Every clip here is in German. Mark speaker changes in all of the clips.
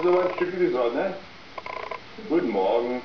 Speaker 1: Kommen Sie mal ein Stück in die Sonne. Guten Morgen.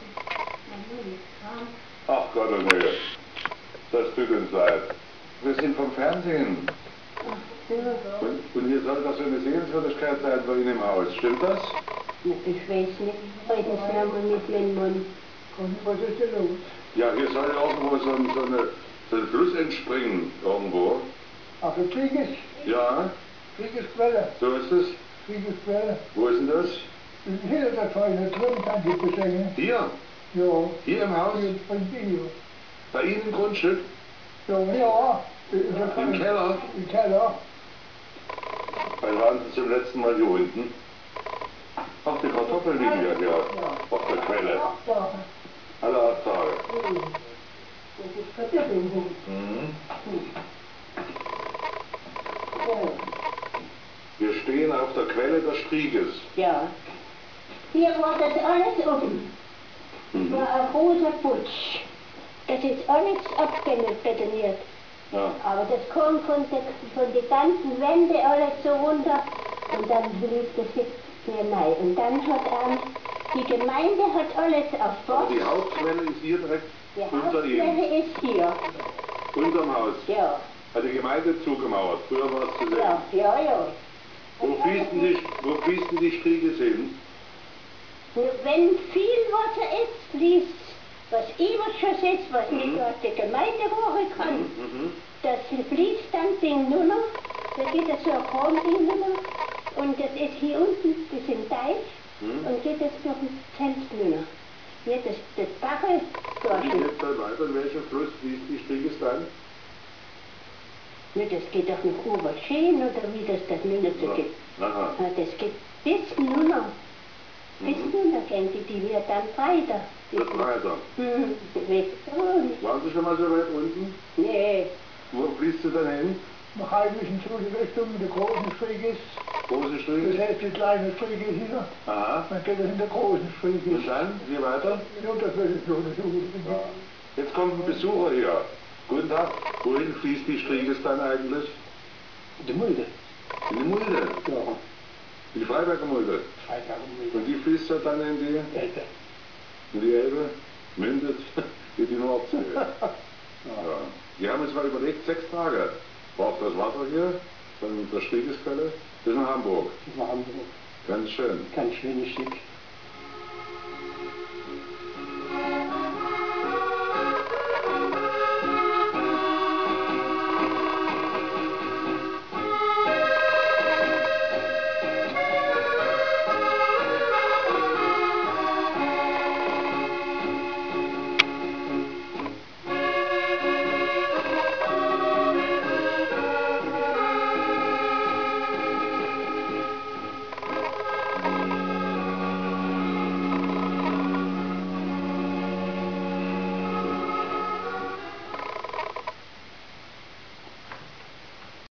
Speaker 1: Ach Gott, oh nee. Das tut uns leid. Wir sind vom Fernsehen. Und hier soll das so eine Sehenswürdigkeit sein bei Ihnen im Haus. Stimmt das?
Speaker 2: Ich weiß nicht. Reden Sie nochmal mit meinem Mann. Was ist denn los?
Speaker 1: Ja, hier soll irgendwo so ein Fluss entspringen. Irgendwo.
Speaker 3: Ach, der Krieges?
Speaker 1: Ja.
Speaker 3: Kriegesquelle.
Speaker 1: So ist es.
Speaker 3: Kriegesquelle.
Speaker 1: Wo ist denn das?
Speaker 3: Hier ist der Feuer drin, kann ich beschenken.
Speaker 1: Hier?
Speaker 3: Ja.
Speaker 1: Hier im Haus?
Speaker 3: Hier bei dir.
Speaker 1: Bei Ihnen im Grundstück?
Speaker 3: Ja.
Speaker 1: Im Keller?
Speaker 3: Im Keller.
Speaker 1: Wann waren Sie zum letzten Mal hier unten? Ach, die Kartoffeln liegen ja hier. Auf der Quelle. Alle 8 Tage.
Speaker 2: Das ist Kartoffeln.
Speaker 1: Mhm. Wir stehen auf der Quelle des Strieges.
Speaker 2: Ja. Hier war das alles offen. Das war ein großer Putsch. Das ist alles abgebetoniert.
Speaker 1: Ja.
Speaker 2: Aber das kam von den ganzen Wänden alles so runter und dann blieb das jetzt sehr neu. Und dann hat die Gemeinde hat alles
Speaker 1: Aber
Speaker 2: aufgebaut.
Speaker 1: die Hauptquelle ist hier direkt
Speaker 2: Die
Speaker 1: unter Ihnen.
Speaker 2: Hauptquelle ist hier.
Speaker 1: Unterm Haus.
Speaker 2: Ja.
Speaker 1: Hat die Gemeinde zugemauert. Früher war es zu sehen.
Speaker 2: Ja.
Speaker 1: Wo fließen die Striege hin?
Speaker 2: Wenn viel Wasser ist, fließt was Überschuss ist, was nicht aus der Gemeinde holen kann, das fließt dann den Nunner, da geht das so ein Kronring Nunner und das ist hier unten, das ist im Teich und geht das durch den Zeltnunner. Hier das Bachel
Speaker 1: Wie geht es dann weiter? In welchem Fluss fließt die Striege dann?
Speaker 2: Ja, das geht doch nach Oberschön oder wie das Nunner so geht.
Speaker 1: Aha.
Speaker 2: Ja, das geht bis Nunner. Bis Nunner gehen die wird dann breiter.
Speaker 1: Wird breiter. Waren Sie schon mal so weit unten?
Speaker 2: Nee.
Speaker 1: Wo fließt sie dann hin?
Speaker 3: Nach heimlichen zu die Richtung, der großen Strieg ist.
Speaker 1: Große Striege?
Speaker 3: Das heißt, die kleine Strieg ist hier.
Speaker 1: Aha.
Speaker 3: Dann geht es in der großen Strieg.
Speaker 1: Und dann? Wie weiter?
Speaker 3: Ja, das will ich so untersuchen.
Speaker 1: Jetzt kommt ein Besucher hier. Guten Tag. Wohin fließt die Striege dann eigentlich?
Speaker 3: Die Mulde.
Speaker 1: In die Mulde?
Speaker 3: Ja.
Speaker 1: In die Freiberger Mulde?
Speaker 3: Freiberger Mulde.
Speaker 1: Und die fließt ja dann in die?
Speaker 3: Elbe.
Speaker 1: In die Elbe? Mündet? In die Nordsee? Ja. Wir haben uns mal überlegt, 6 Tage braucht das Wasser hier von der Striegesquelle bis nach Hamburg.
Speaker 3: Nach Hamburg.
Speaker 1: Ganz schön.
Speaker 3: Ganz schönes Stück.